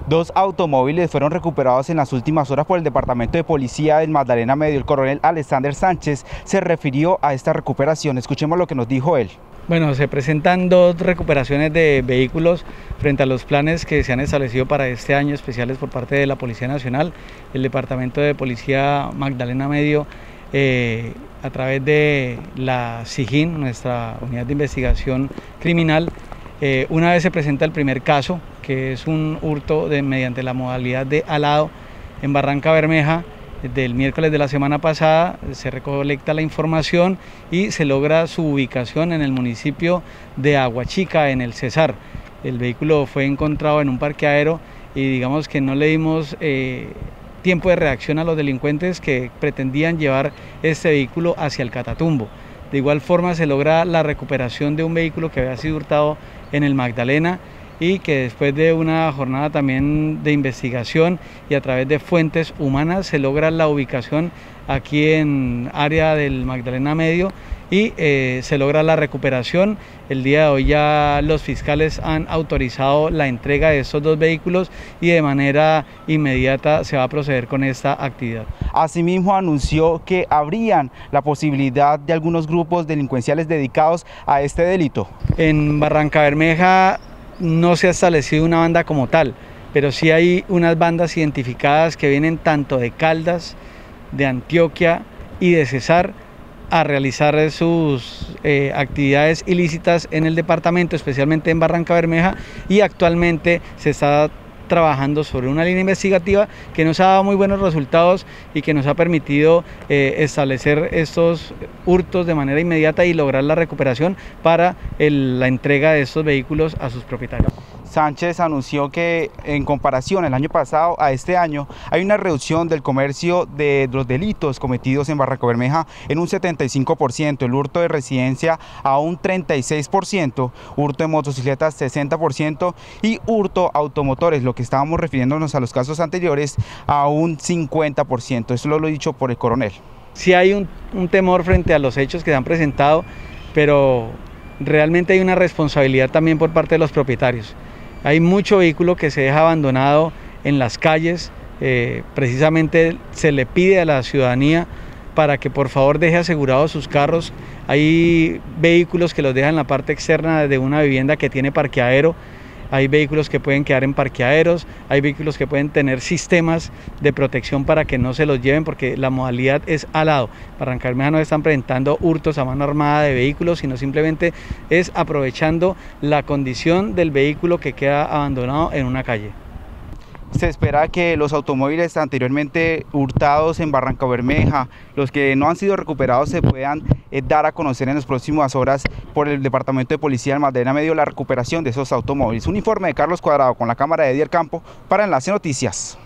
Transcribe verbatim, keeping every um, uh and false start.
Dos automóviles fueron recuperados en las últimas horas por el Departamento de Policía del Magdalena Medio. El coronel Alexander Sánchez se refirió a esta recuperación. Escuchemos lo que nos dijo él. Bueno, se presentan dos recuperaciones de vehículos frente a los planes que se han establecido para este año, especiales por parte de la Policía Nacional. El Departamento de Policía Magdalena Medio, eh, a través de la SIGIN, nuestra Unidad de Investigación Criminal, eh, una vez se presenta el primer caso, que es un hurto de, mediante la modalidad de alado en Barranca Bermeja. Del miércoles de la semana pasada se recolecta la información y se logra su ubicación en el municipio de Aguachica, en el Cesar. El vehículo fue encontrado en un parqueadero y digamos que no le dimos eh, tiempo de reacción a los delincuentes que pretendían llevar este vehículo hacia el Catatumbo. De igual forma se logra la recuperación de un vehículo que había sido hurtado en el Magdalena, y que después de una jornada también de investigación y a través de fuentes humanas se logra la ubicación aquí en área del Magdalena Medio y eh, se logra la recuperación. El día de hoy ya los fiscales han autorizado la entrega de estos dos vehículos y de manera inmediata se va a proceder con esta actividad. Asimismo anunció que habrían la posibilidad de algunos grupos delincuenciales dedicados a este delito. En Barranca Bermeja no se ha establecido una banda como tal, pero sí hay unas bandas identificadas que vienen tanto de Caldas, de Antioquia y de Cesar a realizar sus eh, actividades ilícitas en el departamento, especialmente en Barranca Bermeja, y actualmente se está trabajando sobre una línea investigativa que nos ha dado muy buenos resultados y que nos ha permitido eh, establecer estos hurtos de manera inmediata y lograr la recuperación para el, la entrega de estos vehículos a sus propietarios. Sánchez anunció que en comparación el año pasado a este año hay una reducción del comercio de los delitos cometidos en Barranca Bermeja en un setenta y cinco por ciento, el hurto de residencia a un treinta y seis por ciento, hurto de motocicletas sesenta por ciento y hurto automotores, lo que estábamos refiriéndonos a los casos anteriores, a un cincuenta por ciento. Eso lo he dicho por el coronel. Sí hay un, un temor frente a los hechos que se han presentado, pero realmente hay una responsabilidad también por parte de los propietarios. Hay mucho vehículo que se deja abandonado en las calles, eh, precisamente se le pide a la ciudadanía para que por favor deje asegurados sus carros. Hay vehículos que los dejan en la parte externa de una vivienda que tiene parqueadero, hay vehículos que pueden quedar en parqueaderos, hay vehículos que pueden tener sistemas de protección para que no se los lleven, porque la modalidad es alado. Barranca Bermeja no están presentando hurtos a mano armada de vehículos, sino simplemente es aprovechando la condición del vehículo que queda abandonado en una calle. Se espera que los automóviles anteriormente hurtados en Barranca Bermeja, los que no han sido recuperados, se puedan eh, dar a conocer en las próximas horas por el Departamento de Policía del Magdalena Medio la recuperación de esos automóviles. Un informe de Carlos Cuadrado con la cámara de Edier Campo para Enlace Noticias.